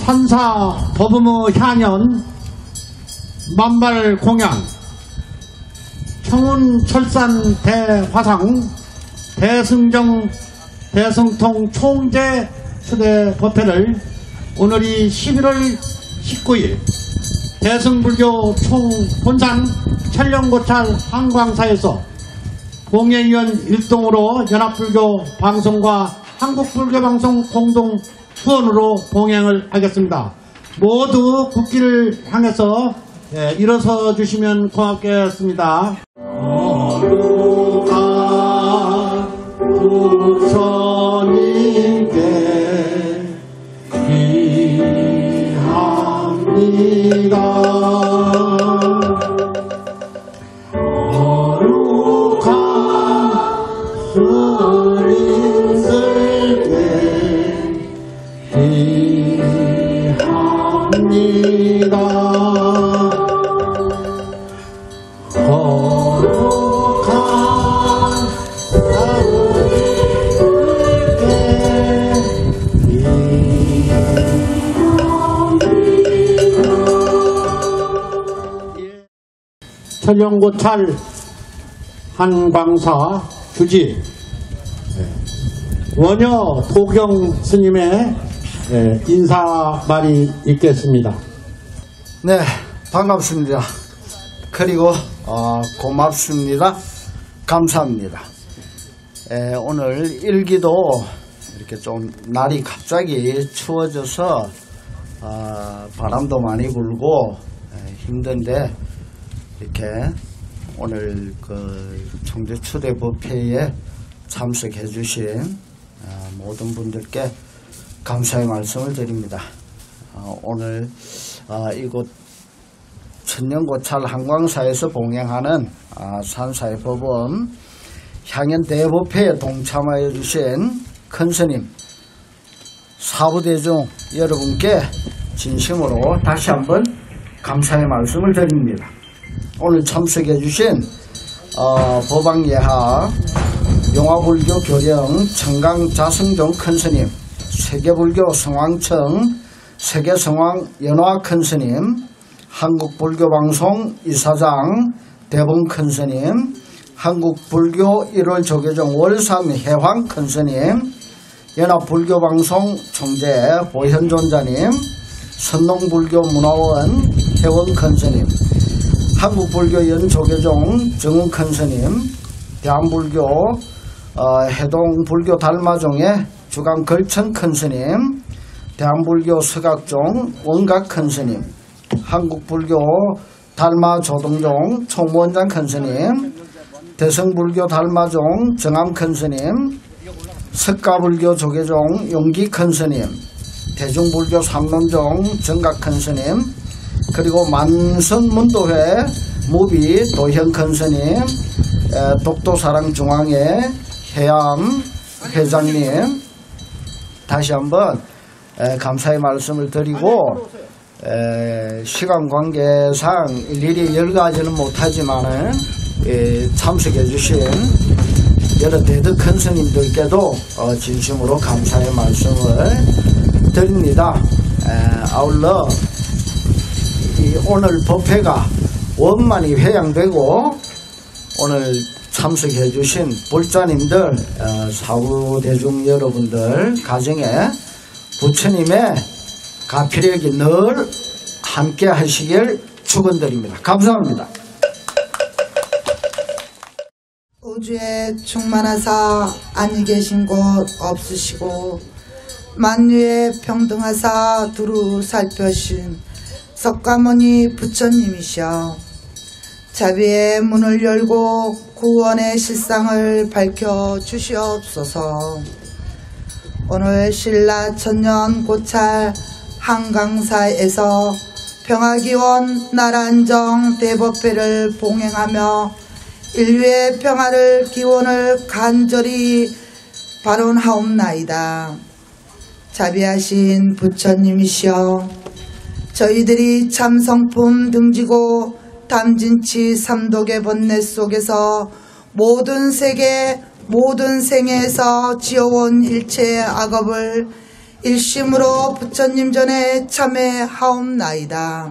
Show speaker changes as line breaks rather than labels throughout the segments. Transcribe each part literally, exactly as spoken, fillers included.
산사 법음의 향연 만발 공양 청운 철산 대화상 대승정 대승통 총재 추대 법회를 오늘이 십일월 십구일 대승불교 총본산 천령고찰 한광사에서 봉행위원 일동으로 연합불교 방송과 한국불교방송 공동 후원으로 봉행을 하겠습니다. 모두 국기를 향해서 예, 일어서 주시면 고맙겠습니다. 거룩한 부처님께 기합니다. 천령고찰 한광사 주지 원효 도경 스님의 인사 말이 있겠습니다.
네, 반갑습니다. 그리고 어, 고맙습니다. 감사합니다. 에, 오늘 일기도 이렇게 좀 날이 갑자기 추워져서 어, 바람도 많이 불고 에, 힘든데 이렇게 오늘 그 총재 추대 법회에 참석해 주신 어, 모든 분들께 감사의 말씀을 드립니다. 어, 오늘 어, 이곳 천년고찰 한광사에서 봉행하는 어, 산사의 법원 향연 대법회에 동참하여 주신 큰스님 사부대중 여러분께 진심으로 다시 한번 감사의 말씀을 드립니다. 오늘 참석해 주신 어, 법왕예하 용화불교 교령 청강자성종 큰스님, 세계불교 성황청 세계성황 연화 큰스님, 한국불교방송 이사장 대봉 큰스님, 한국불교 일월 조계종 월삼 해황 큰스님, 연합불교방송 총재 보현존자님, 선농불교문화원 회원 큰스님, 한국불교 연조계종 정운 큰스님, 대한불교 어, 해동불교 달마종의 주강 걸천 큰스님, 대한불교 서각종 원각 큰스님, 한국불교 달마조동종 총무원장 큰스님, 대성불교 달마종 정암 큰스님, 석가불교 조계종 용기 큰스님, 대중불교 삼론종 정각 큰스님, 그리고 만선문도회 무비 도현 큰스님, 독도사랑중앙회 해암 회장님 다시 한번 에, 감사의 말씀을 드리고 에, 시간 관계상 일일이 열가지는 못하지만은 에, 참석해 주신 여러 대덕 큰스님들께도 어, 진심으로 감사의 말씀을 드립니다. 에, 아울러 이 오늘 법회가 원만히 회양되고 오늘 참석해 주신 불자님들, 어, 사부대중 여러분들 가정에 부처님의 가피력이 늘 함께 하시길 축원드립니다. 감사합니다.
우주에 충만하사 안이 계신 곳 없으시고 만유에 평등하사 두루 살펴신 석가모니 부처님이시여 자비의 문을 열고 구원의 실상을 밝혀 주시옵소서. 오늘 신라 천년 고찰 한강사에서 평화기원 나라안정 대법회를 봉행하며 인류의 평화를 기원을 간절히 발언하옵나이다. 자비하신 부처님이시여 저희들이 참성품 등지고 담진치 삼독의 번뇌 속에서 모든 세계 모든 생에서 지어온 일체의 악업을 일심으로 부처님 전에 참회하옵나이다.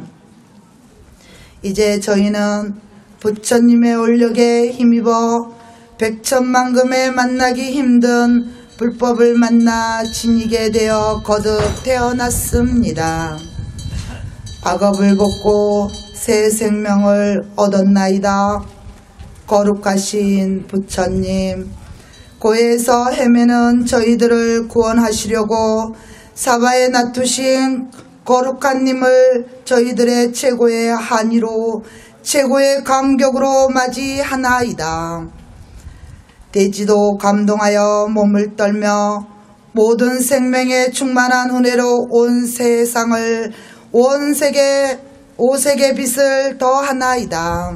이제 저희는 부처님의 올력에 힘입어 백천만금에 만나기 힘든 불법을 만나 지니게 되어 거듭 태어났습니다. 악업을 벗고 새 생명을 얻었나이다. 거룩하신 부처님, 고해에서 헤매는 저희들을 구원하시려고 사바에 놔두신 거룩한 님을 저희들의 최고의 한의로 최고의 감격으로 맞이하나이다. 대지도 감동하여 몸을 떨며 모든 생명에 충만한 은혜로 온 세상을 온 세계 오색의 빛을 더하나이다.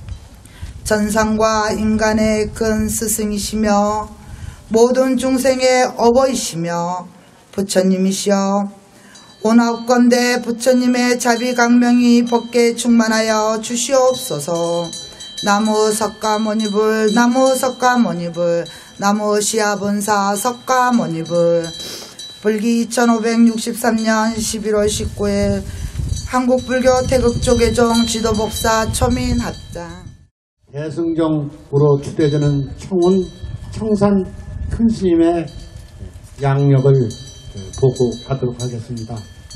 전상과 인간의 큰 스승이시며 모든 중생의 어버이시며 부처님이시여 온하옵건대 부처님의 자비강명이 법계 충만하여 주시옵소서. 나무 석가모니불 나무 석가모니불 나무 시아분사 석가모니불. 불기 천오백육십삼 년 십일월 십구일 한국불교 태극조계종 지도복사 초민합장.
대승정으로 추대되는 청운 청산 큰스님의 양력을 보고하도록 하겠습니다.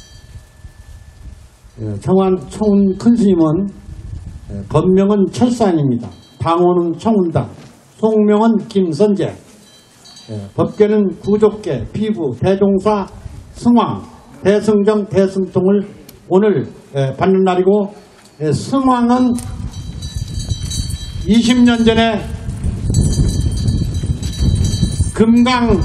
청한 청운 큰스님은 법명은 철산입니다. 당호는 청운당, 속명은 김선재, 법계는 구족계, 피부, 대종사, 승왕, 대승정, 대승통을 오늘 받는 날이고, 승왕은 이십 년 전에 금강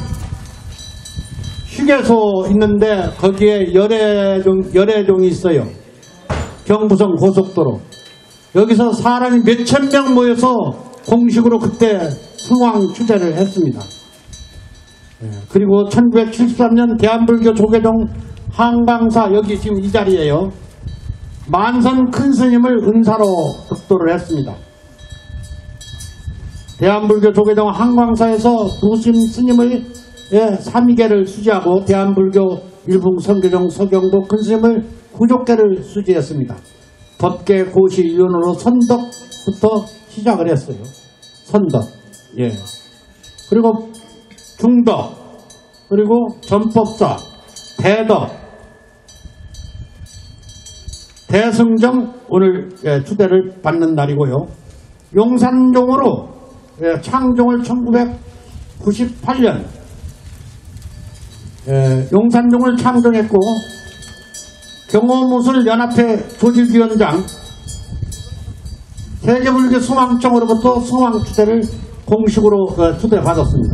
휴게소 있는데 거기에 열애종, 열애종이 있어요. 경부선 고속도로. 여기서 사람이 몇천 명 모여서 공식으로 그때 승왕 추대를 했습니다. 그리고 천구백칠십삼 년 대한불교 조계종 한강사, 여기 지금 이 자리에요. 만선 큰 스님을 은사로 득도를 했습니다. 대한불교 조계종 한강사에서 무심 스님을 예, 삼위계를 수지하고 대한불교 일북 선교종 서경도 큰 스님을 구족계를 수지했습니다. 법계 고시 위원으로 선덕부터 시작을 했어요. 선덕, 예. 그리고 중덕, 그리고 전법사, 대덕, 대승정 오늘 예, 추대를 받는 날이고요. 용산종으로 예, 창종을 천구백구십팔 년 예, 용산종을 창종했고 경호무술연합회 조직위원장, 세계불교 승왕청으로부터 승왕추대를 공식으로 어, 추대받았습니다.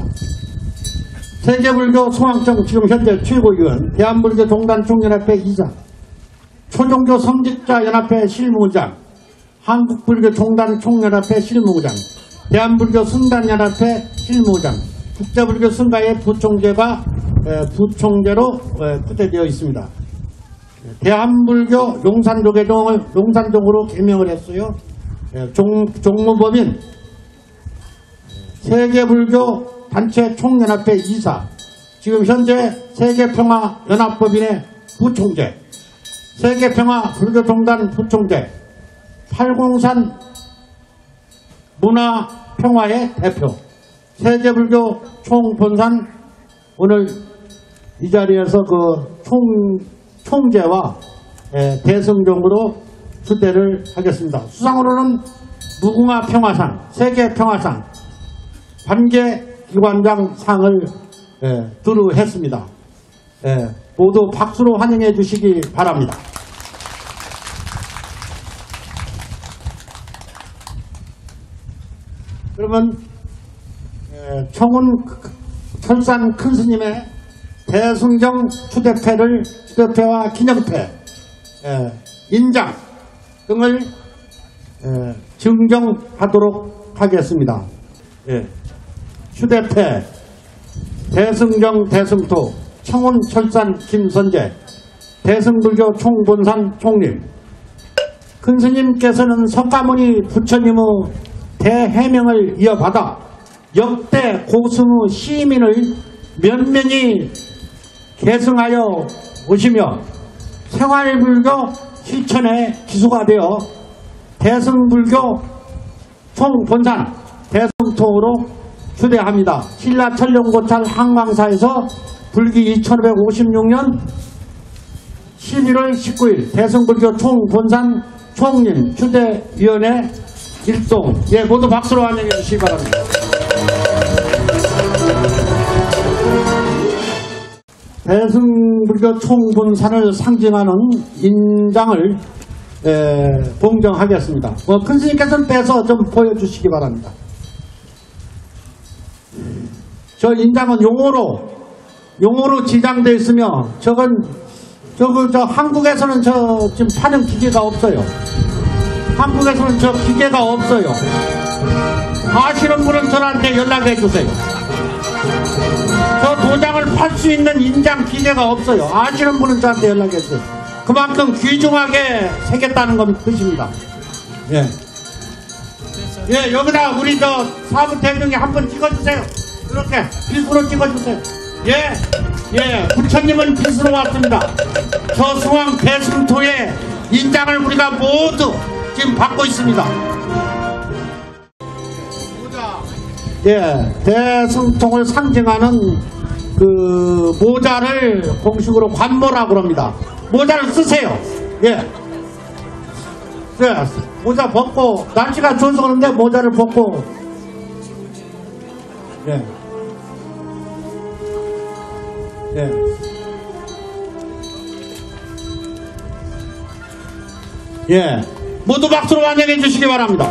세계불교 승왕청 지금 현재 최고위원, 대한불교 종단총연합회 이사, 초종교 성직자연합회 실무장, 한국불교 종단총연합회 실무장, 대한불교 승단연합회 실무장, 국제불교 승가의 부총재가 에, 부총재로 추대되어 있습니다. 대한불교 용산조계종을 용산종으로 개명을 했어요. 종, 종무법인 세계불교 단체 총연합회 이사, 지금 현재 세계평화연합법인의 부총재, 세계평화불교종단 부총재, 팔공산 문화평화의 대표, 세계불교 총본산 오늘 이 자리에서 그 총, 총재와 에, 대승종으로 추대를 하겠습니다. 수상으로는 무궁화 평화상, 세계 평화상, 반계기관장 상을 에, 두루했습니다. 에, 모두 박수로 환영해 주시기 바랍니다. 그러면 에, 청운 철산 큰 스님의 대승정 추대패를 추대패와 기념패, 에, 인장 등을 에, 증정하도록 하겠습니다. 예. 추대패 대승정 대승토 청운 철산 김선재 대승불교 총본산 총림. 큰 스님께서는 석가모니 부처님의 대해명을 이어받아 역대 고승의 시민을 면면히 계승하여 오시며 생활불교 실천의 기수가 되어 대승불교 총본산 대승통으로 추대합니다. 신라 천룡고찰 항광사에서 불기 이천오백오십육 년 십일월 십구일 대승불교 총본산 총림 추대위원회 일동. 예, 모두 박수로 환영해 주시기 바랍니다. 대승불교 총본산을 상징하는 인장을 에, 봉정하겠습니다. 뭐, 큰 스님께서는 빼서 좀 보여주시기 바랍니다. 저 인장은 용어로, 용어로 지장되어 있으며, 저건, 저거, 저, 한국에서는 저, 지금 파는 기계가 없어요. 한국에서는 저 기계가 없어요. 아시는 분은 저한테 연락해 주세요. 저 도장을 팔 수 있는 인장 기계가 없어요. 아시는 분은 저한테 연락해 주세요. 그만큼 귀중하게 새겼다는 건 뜻입니다. 예. 예, 여기다 우리 저 사부 대중이 한번 찍어주세요. 이렇게 빛으로 찍어주세요. 예, 예, 부처님은 빛으로 왔습니다. 저 성황 대승토의 인장을 우리가 모두 지금 받고 있습니다. 예, 대승통을 상징하는 그 모자를 공식으로 관모라고 합니다. 모자를 쓰세요. 예. 예, 모자 벗고, 날씨가 좋아서 그런데 모자를 벗고, 예. 예. 예. 모두 박수로 환영해 주시기 바랍니다.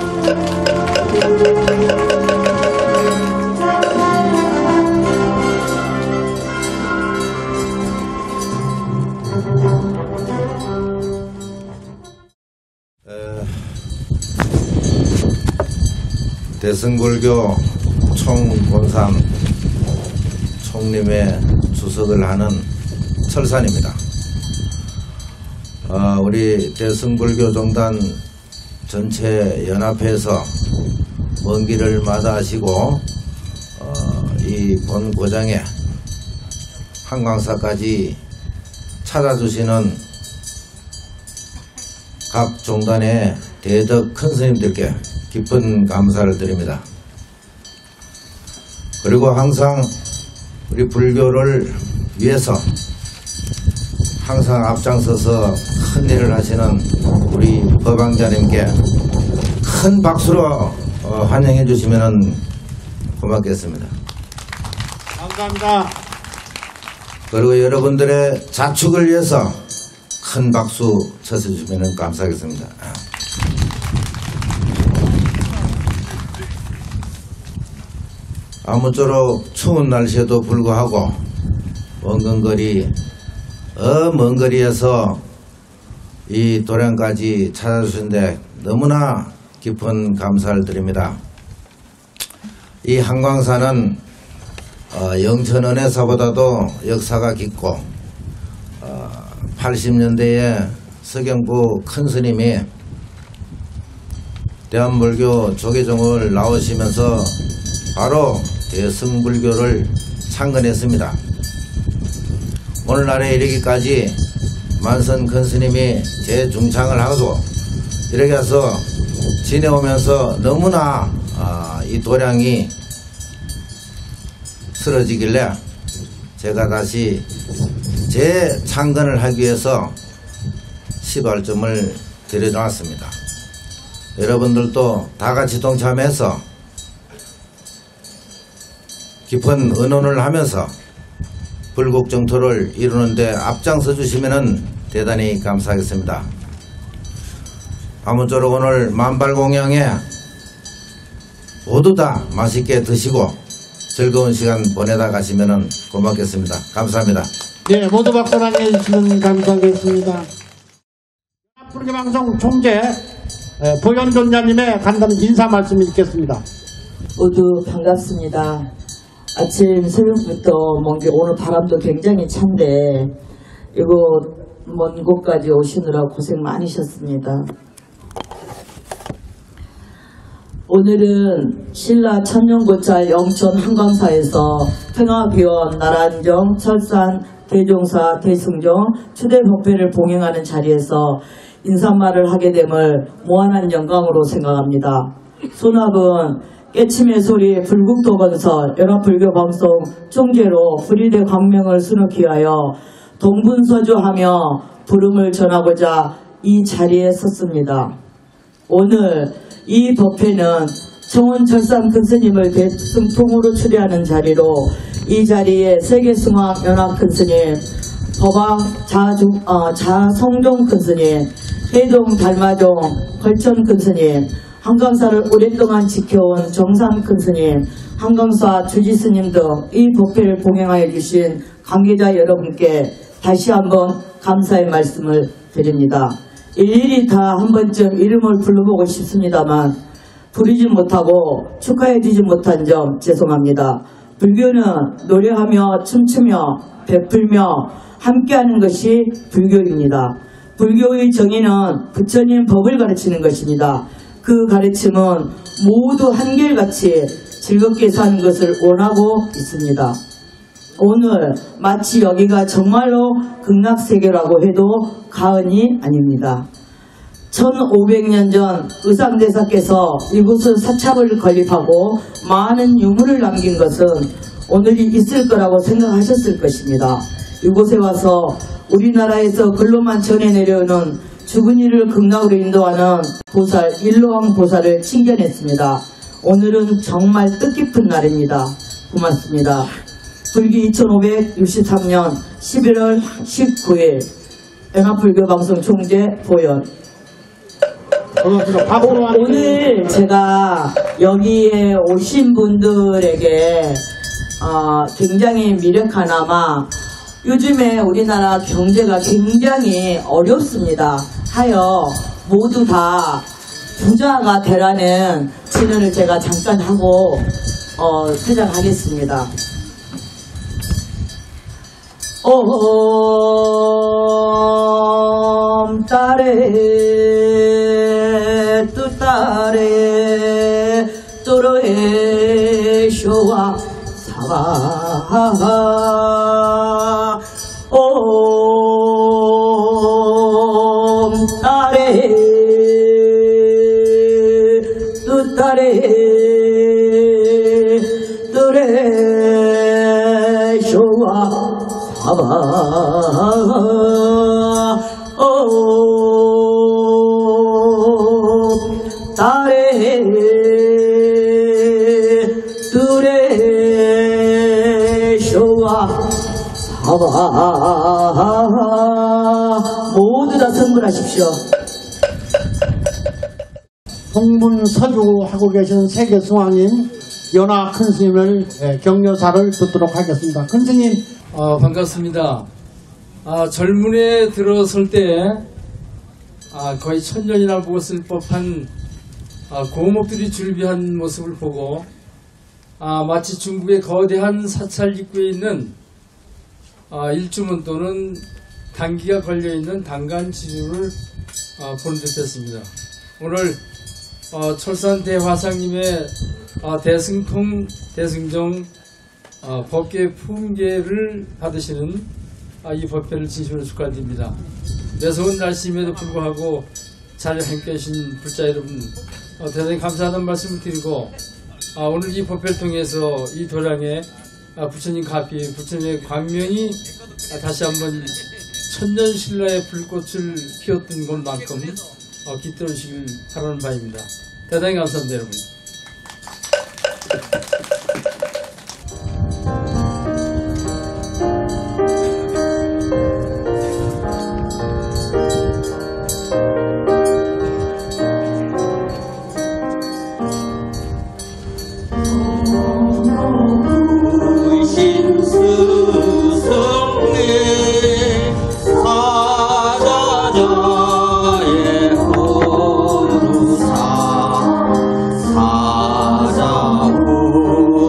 대승불교 총본산 총림의 주석을 하는 철산입니다. 어, 우리 대승불교종단 전체 연합회에서 먼 길을 마다하시고 어, 이 본 고장에 한광사까지 찾아주시는 각 종단의 대덕 큰 스님들께 깊은 감사를 드립니다. 그리고 항상 우리 불교를 위해서 항상 앞장서서 큰 일을 하시는 우리 법왕자님께 큰 박수로 어, 환영해 주시면 고맙겠습니다.
감사합니다.
그리고 여러분들의 자축을 위해서 큰 박수 쳐주시면 감사하겠습니다. 아무쪼록 추운 날씨에도 불구하고 먼 거리, 어 먼 거리에서 이 도량까지 찾아주신데 너무나 깊은 감사를 드립니다. 이 한광사는 어, 영천은혜사보다도 역사가 깊고 어, 팔십 년대에 서경부 큰 스님이 대한불교 조계종을 나오시면서 바로 대승불교를 창건했습니다. 오늘날에 이르기까지 만선 큰 스님이 재중창을 하고 이렇게 해서 지내오면서 너무나 아, 이 도량이 쓰러지길래 제가 다시 재창건을 하기 위해서 시발점을 들여놨습니다. 여러분들도 다같이 동참해서 깊은 의논을 하면서 불국정토를 이루는데 앞장서 주시면 대단히 감사하겠습니다. 아무쪼록 오늘 만발공양에 모두 다 맛있게 드시고 즐거운 시간 보내다 가시면 고맙겠습니다. 감사합니다.
예, 모두 박수로 환영해 주시면 감사하겠습니다. 불교방송 총재 보현존자님의 간단한 인사 말씀 읽겠습니다.
모두 반갑습니다. 아침 새벽부터 먼 길, 오늘 바람도 굉장히 찬데 이곳 먼 곳까지 오시느라 고생 많으셨습니다. 오늘은 신라 천년고찰 영천 한강사에서 평화기원, 나라안정, 철산, 대종사, 대승정 추대 법회를 봉행하는 자리에서 인사말을 하게 됨을 무한한 영광으로 생각합니다. 소납은 깨침의 소리 불국도건설 연합불교방송 총재로 불의대 광명을 수놓기 위하여 동분서주하며 부름을 전하고자 이 자리에 섰습니다. 오늘 이 법회는 청원철산 큰스님을 대승통으로 추대하는 자리로 이 자리에 세계승화 연합 큰스님, 법왕 자중, 어, 자성종 큰스님, 해동 달마종 걸천 큰스님, 한강사를 오랫동안 지켜온 정삼 큰스님, 한강사 주지스님 등 이 법회를 봉행하여 주신 관계자 여러분께 다시 한번 감사의 말씀을 드립니다. 일일이 다 한 번쯤 이름을 불러보고 싶습니다만 부르지 못하고 축하해주지 못한 점 죄송합니다. 불교는 노래하며 춤추며 베풀며 함께하는 것이 불교입니다. 불교의 정의는 부처님 법을 가르치는 것입니다. 그 가르침은 모두 한결같이 즐겁게 사는 것을 원하고 있습니다. 오늘 마치 여기가 정말로 극락세계라고 해도 과언이 아닙니다. 천오백 년 전 의상대사께서 이곳을 사찰을 건립하고 많은 유물을 남긴 것은 오늘이 있을 거라고 생각하셨을 것입니다. 이곳에 와서 우리나라에서 글로만 전해 내려오는 죽은 이를 극락으로 인도하는 보살 일로왕 보살을 칭견했습니다. 오늘은 정말 뜻깊은 날입니다. 고맙습니다. 불기 이천오백육십삼 년 십일월 십구일 연합불교방송 총재 보현. 오늘 제가 여기에 오신 분들에게 어, 굉장히 미력하나마 요즘에 우리나라 경제가 굉장히 어렵습니다. 하여 모두 다 부자가 되라는 진언을 제가 잠깐 하고 어, 퇴장하겠습니다. 옴 따레 뚜따레 또로에 쇼와 사바 옴 따레 뚜따레 또레 쇼와 아바 오 따레 뚜레 쇼와 사바 모두 다 선물하십시오.
동분서주하고 계신 세계승왕인 연화 큰스님을 격려사를 듣도록 하겠습니다. 큰스님.
어, 반갑습니다. 아, 젊은에 들어설 때 아, 거의 천년이나 묵었을 법한 아, 고목들이 줄비한 모습을 보고 아, 마치 중국의 거대한 사찰 입구에 있는 아, 일주문 또는 단기가 걸려있는 단간지주를 아, 보는 듯 했습니다. 오늘 어, 철산 대화상님의 아, 대승통 대승정 어, 법계 품계를 받으시는 아, 이 법회를 진심으로 축하드립니다. 매서운 날씨임에도 불구하고 자리에 함께 계신 불자 여러분 어, 대단히 감사하다는 말씀을 드리고 아, 오늘 이 법회를 통해서 이 도량에 아, 부처님 가피, 부처님의 광명이 아, 다시 한번 천년신라의 불꽃을 피웠던 것만큼 어, 깃들으시길 바라는 바입니다. 대단히 감사합니다, 여러분.
사자고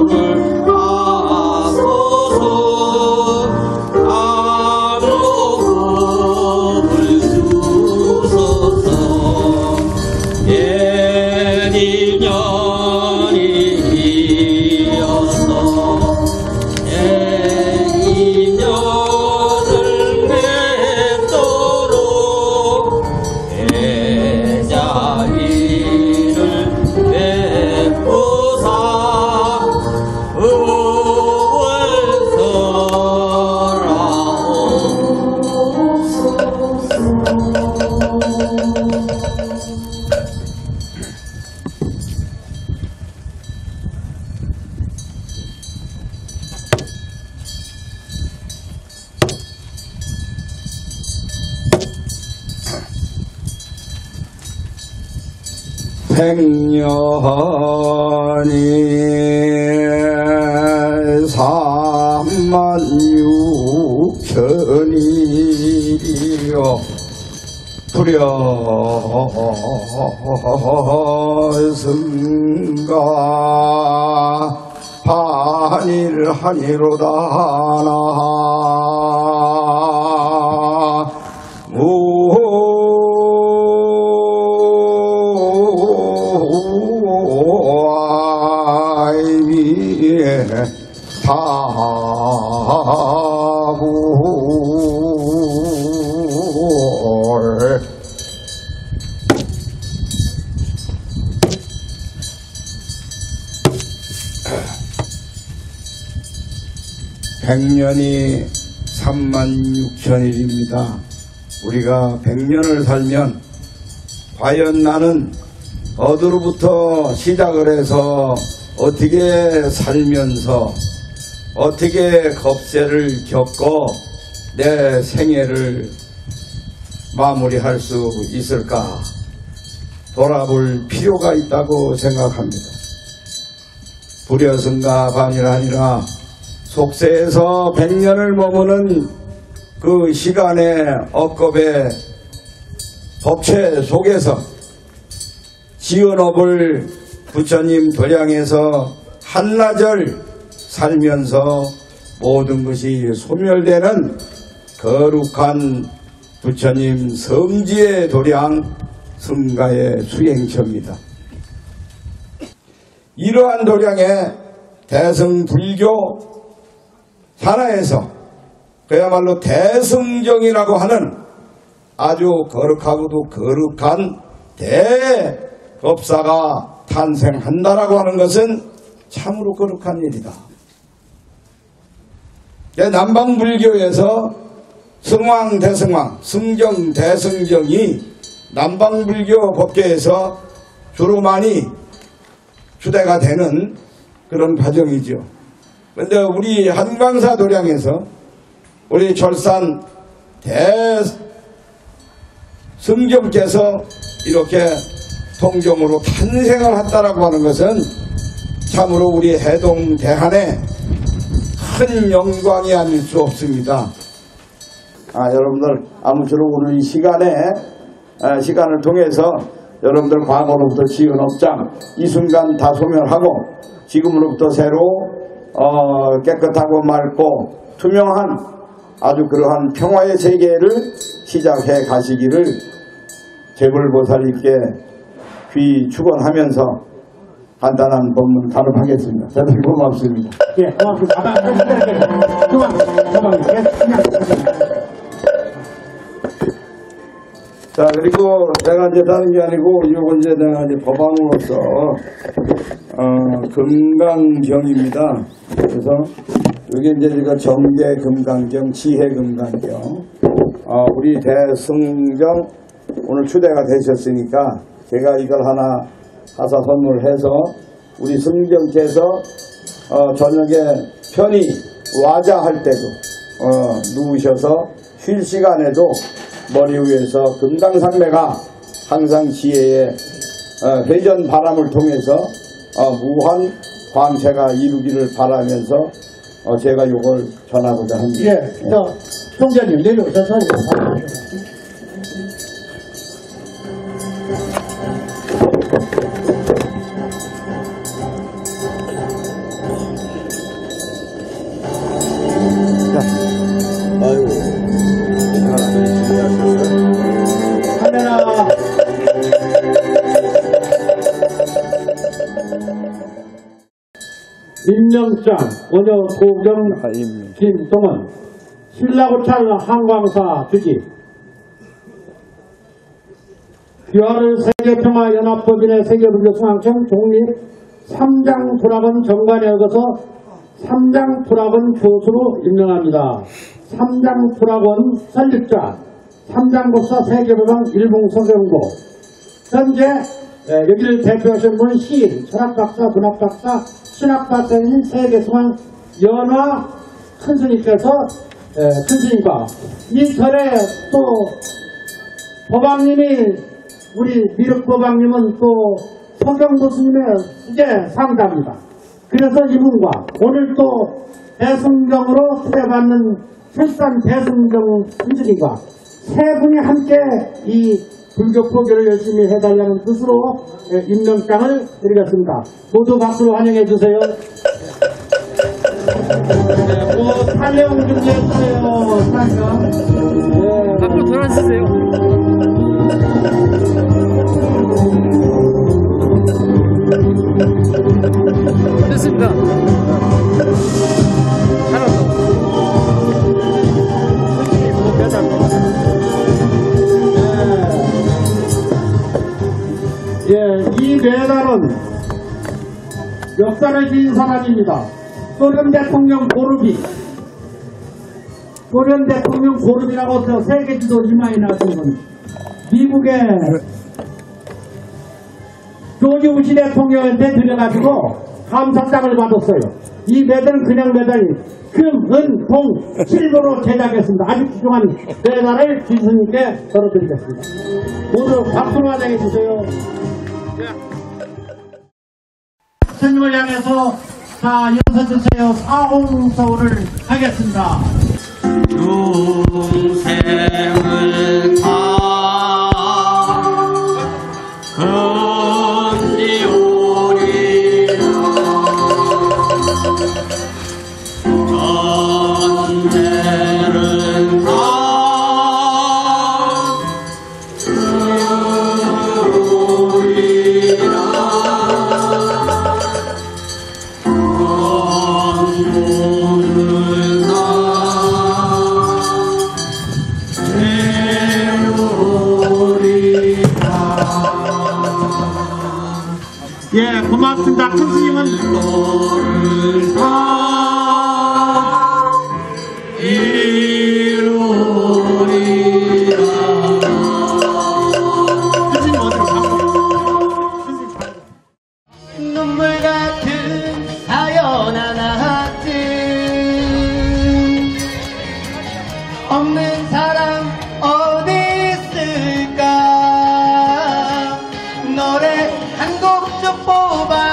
백년이 삼만 육천이요 불여승가 반일하니로다 나무아이비에 다불 백년이 삼만 육천일입니다. 우리가 백년을 살면 과연 나는 어디로부터 시작을 해서 어떻게 살면서 어떻게 겁세를 겪고 내 생애를 마무리할 수 있을까 돌아볼 필요가 있다고 생각합니다. 불여승가 반일하니라 속세에서 백년을 머무는 그 시간의 억겁의 법체 속에서 지은업을 부처님 도량에서 한나절 살면서 모든 것이 소멸되는 거룩한 부처님 성지의 도량 승가의 수행처입니다. 이러한 도량의 대승불교 산하에서 그야말로 대승정이라고 하는 아주 거룩하고도 거룩한 대법사가 탄생한다라고 하는 것은 참으로 거룩한 일이다. 남방불교에서 승왕 대승왕, 승정 대승정이 남방불교 법계에서 주로 많이 추대가 되는 그런 과정이죠. 그런데 우리 한광사 도량에서 우리 절산 대승정께서 이렇게 통정으로 탄생을 했다라고 하는 것은 참으로 우리 해동 대한의 큰 영광이 아닐 수 없습니다. 아, 여러분들 아무쪼록 오늘 이 시간에 아, 시간을 통해서 여러분들 과거로부터 지은 업장 이 순간 다 소멸하고 지금으로부터 새로 어, 깨끗하고 맑고 투명한 아주 그러한 평화의 세계를 시작해 가시기를 재불보살님께 귀 축원하면서 간단한 법문 가름하겠습니다. 대단히 고맙습니다.
예, 고맙습니다. 그만, 그만,
자, 그리고 내가 이제 다른 게 아니고, 이거 이제 내가 이제 법왕으로서, 어, 금강경입니다. 그래서, 여기 이제 제가 정계 금강경, 지혜 금강경, 어, 우리 대승정, 오늘 추대가 되셨으니까, 제가 이걸 하나 하사 선물해서, 우리 승정께서, 어, 저녁에 편히 와자할 때도, 어, 누우셔서 쉴 시간에도, 머리 위에서 금강산매가 항상 지혜의 어, 회전 바람을 통해서 어, 무한 광채가 이루기를 바라면서 어, 제가 이걸 전하고자 합니다.
예, 저 총재님 내려오셔서
아이고,
카메라. 임명장, 원효 도경, 김동원, 신라고찰 한광사 주지, 귀화를 세계평화연합법인의 세계불교승왕청 독립 삼장불학원 정관에 얻어서 삼장불학원 교수로 임명합니다. 삼장불학원 설립자, 삼장법사 세계법왕 일봉서경보. 현재 여기를 대표하시는 분은 시인, 철학박사, 문학박사, 신학박사인 세계승왕 연화 큰스님께서 큰스님과 이 절에 또 법왕님이 우리 미륵법왕님은 또 포경도 스님의 수제 상자입니다. 그래서 이분과 오늘 또 대승경으로 수배받는 출산 대승경 스님과 세 분이 함께 이 불교 포교를 열심히 해달라는 뜻으로 임명장을 드리겠습니다. 모두 박수로 환영해 주세요. 네, 뭐 촬영 준비해주세요. 촬영. 네.
앞으로 돌아주세요. 됐습니다. 하나 더.
예, 이 메달은 역사를 지닌 사람입니다. 소련 대통령 고르비, 소련 대통령 고르비라고 저 세계 지도 일만이 나왔던 분, 미국의 조지 부시 대통령한테 들려가지고 감사장을 받았어요. 이 메달은 그냥 메달이 금, 은, 동, 실버로 제작했습니다. 아주 귀중한 메달을 지수님께 걸어드리겠습니다. 모두 박수로 환영해 주세요. 스님을 향해서 자 연서주세요. 사홍서울을 하겠습니다.
중생을 다 건지오리라 전대는 다
예, 고맙습니다. 큰 스님은
눈물 같은 아연한 아들 없는 사람 어디 있을까 노래 한 곡 좀 뽑아